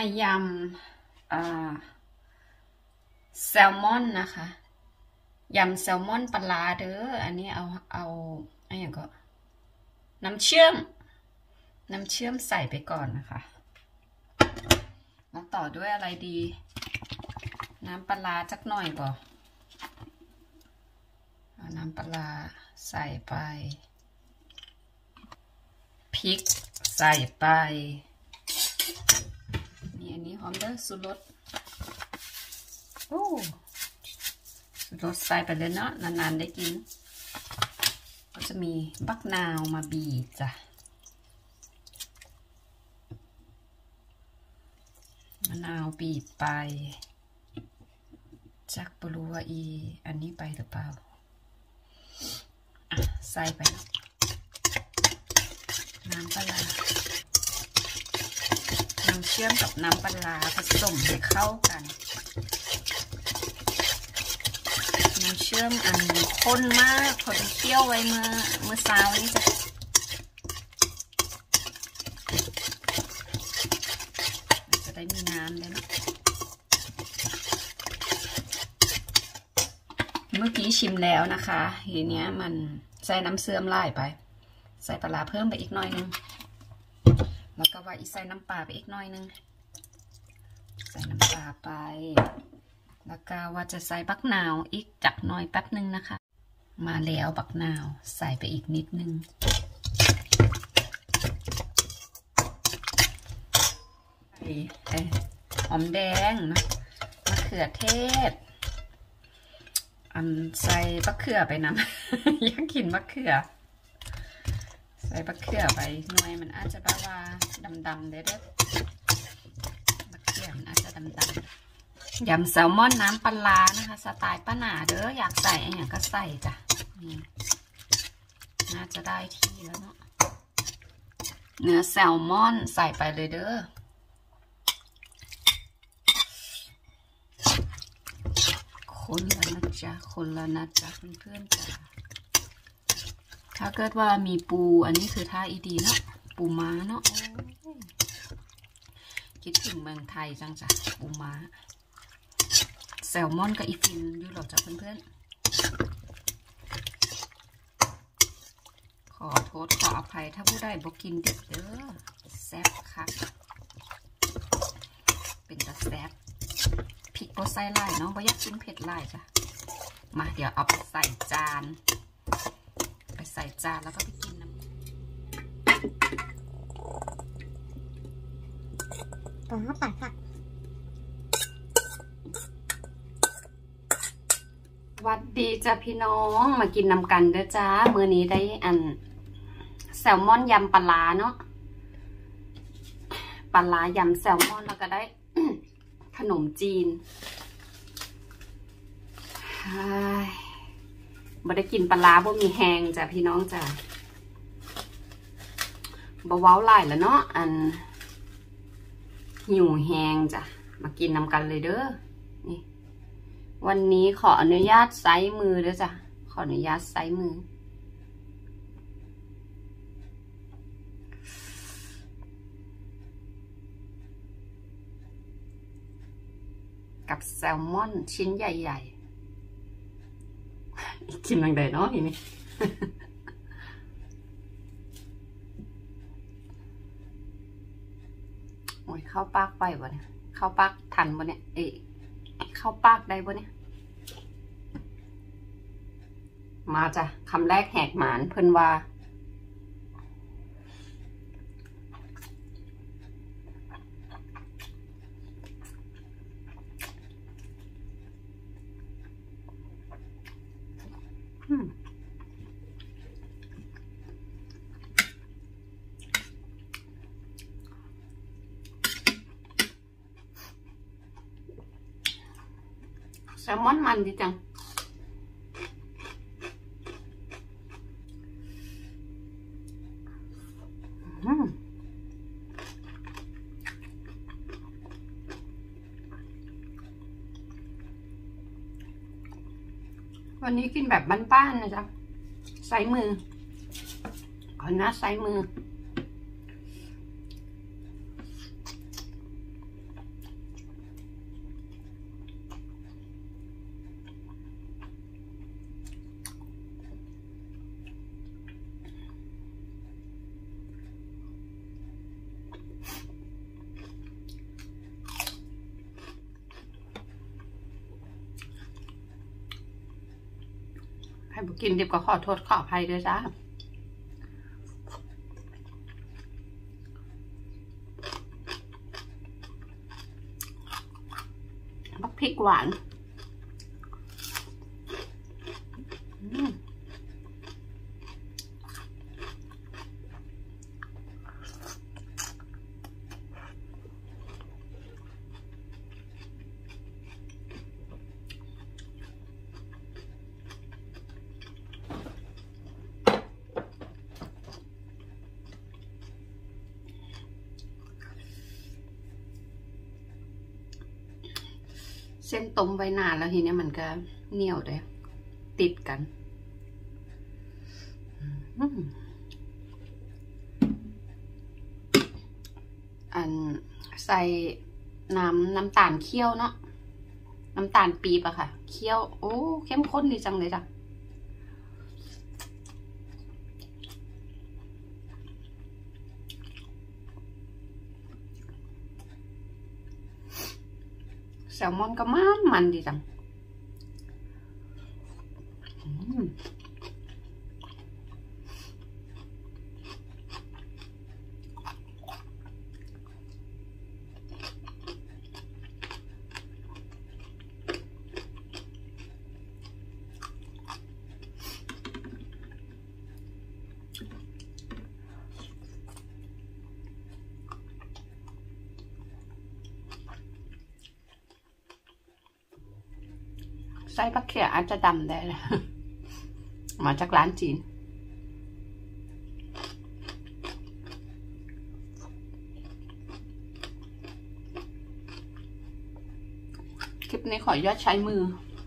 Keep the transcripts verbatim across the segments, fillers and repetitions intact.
ยำแซลมอนนะคะยำแซลมอนปลาเด้ออันนี้เอาเอาอะไรอย่างก็น้ำเชื่อมน้ำเชื่อมใส่ไปก่อนนะคะแล้วต่อด้วยอะไรดีน้ำปลาจักหน่อยก่อนเอาน้ำปลาใส่ไปพริกใส่ไปนี่อันนี้หอมเด้อสุรสโอ้สุรสใส่ไปเลยเนาะนานๆได้กินก็จะมีบักนาวมาบีบจ้ะมะนาวบีบไปจักบรู้ว่าอีอันนี้ไปหรือเปล่าอ่ะใส่ไปน้ำปลาน้ำเชื่อมกับน้ำปลาผสมให้เข้ากันน้ำเชื่อมอันข้นมากพอดีเคี่ยวไว้เมื่อเมื่อเช้านี้จ้ะจะได้มีน้ำเลยนะเมื่อกี้ชิมแล้วนะคะทีเนี้ยมันใส่น้ำเสื่อมไล่ไปใส่ปลาเพิ่มไปอีกหน่อยนึงแล้วก็ว่าอีใส่น้ำปลาไปอีกหน่อยนึงใส่น้ำปลาไปแล้วก็ว่าจะใส่บักนาวอีกจักหน่อยแป๊บนึงนะคะมาแล้วบักนาวใส่ไปอีกนิดนึงใส่หอมแดงนะมะเขือเทศอันใส่มะเขือไปน้ำ อยากกินมะเขือใส่มะเขือไปหน่วยมันอาจจะแบบว่าดำๆเด้อมะเขือมันอาจจะดำๆยำแซลมอนน้ำปลานะคะสไตล์ป้าหนาเด้ออยากใส่อะไรก็ใส่จ้ะนี่น่าจะได้ที่แล้วเนาะเนื้อแซลมอนใส่ไปเลยเด้อคนละนะจ๊ะคนละนะจ๊ะเพื่อนๆจ้ะถ้าเกิดว่ามีปูอันนี้คือท่าอีดีเนาะปูม้าเนาะคิดถึงเมืองไทยจังจ้ะปูม้าแซลมอนกับอีฟินอยู่หรอจ้ะเพื่อนๆขอโทษขออภัยถ้าผู้ใดบอกกินเด็กเด้อแซ่บค่ะเป็นตาแซ่บพริกโบไซไล่เนาะบ่อยากกินเผ็ดไล่จ้ะมาเดี๋ยวเอาไปใส่จานไปใส่จานแล้วก็ไปกินน้ำตัวน้ำปลาค่ะวัดดีจ้ะพี่น้องมากินน้ำกันเด้อจ้ามื้อนี้ได้อันแซลมอนยำปลาเนาะปลายำแซลมอนแล้วก็ได้ ขนมจีนบ่ได้กินปลาบ่มีแหงจ้ะพี่น้องจ้ะบ่เว้าหลายแล้วเนาะอันหิวแหงจ้ะมากินนำกันเลยเด้อนี่วันนี้ขออนุญาตไซส์มือเด้อจ้ะขออนุญาตไซส์มือกับแซลมอนชิ้นใหญ่ๆกินยังไงเนาะอีนี่ โอ้ยเข้าปากไปบ่เนี่ยเข้าปากทันบ่เนี่ยเอ๊ะเข้าปากได้บ่เนี่ยมาจ้ะคำแรกแหกหมานเพิ่นว่าแซลมอนมันดีจังวันนี้กินแบบบ้านๆนะจ๊ะใส่มือขอหน้าใส่มือให้บุกินดิบก็ขอโทษขออภัยด้วยจ้าบักพริกหวานเส้นต้มไว้นานแล้วทีนี้มันก็เหนียวเลยติดกันอันใส่น้ำน้ำตาลเคี่ยวเนาะน้ำตาลปี๊บอะค่ะเคี่ยวโอ้เข้มข้นดีจังเลยจ้ะแซลมอนก็มันมันดีจังไส้ผักเขียอาจจะดำได้เลยมาจากร้านจีนคลิปนี้ขออนุญาตใช้มือ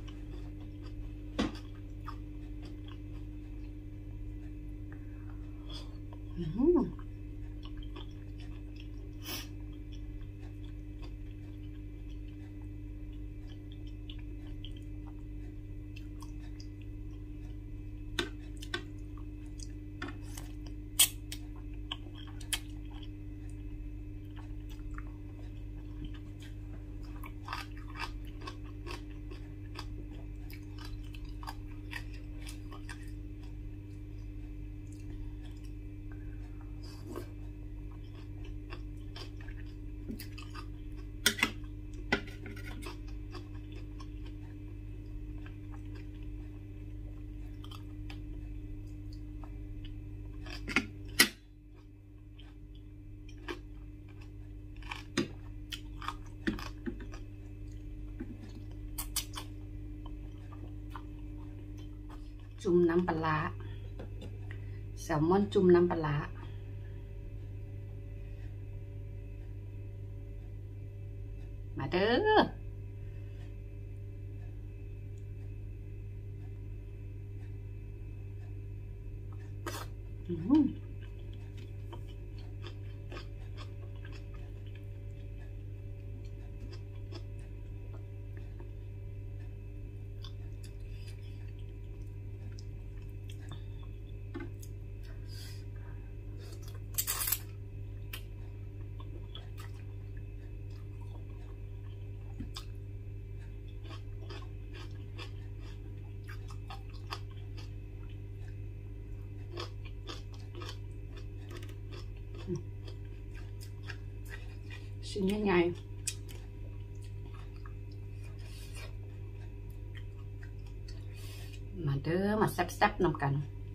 จุ่มน้ำปลาแซลมอนจุ่มน้ำปลามาเด้ออืมชิ้นยังไงมาเด้อมาแซ่บๆนำกัน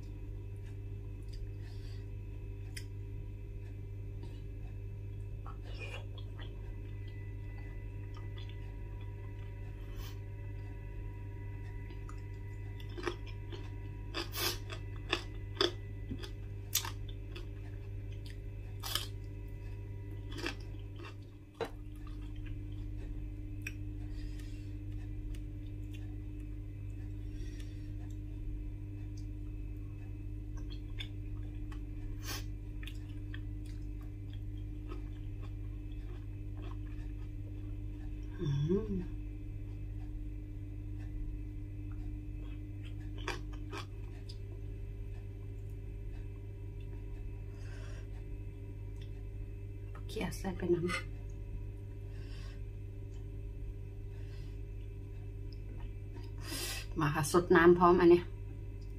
เคี่ยวใส่ไปน้ำมาค่ะสดน้ำพร้อมอันนี้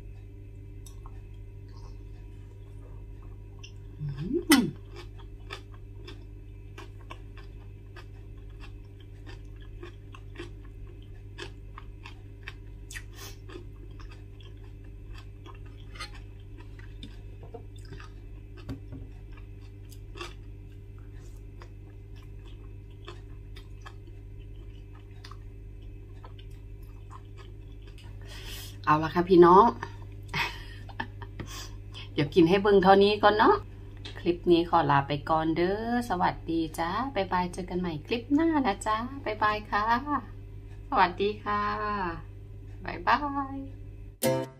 เอาละค่ะพี่น้อง เดี๋ยวกินให้เบิ่งเท่านี้ก่อนเนาะคลิปนี้ขอลาไปก่อนเด้อสวัสดีจ้าบ๊ายบายเจอกันใหม่คลิปหน้านะจ้าบ๊ายบายค่ะสวัสดีค่ะบ๊ายบาย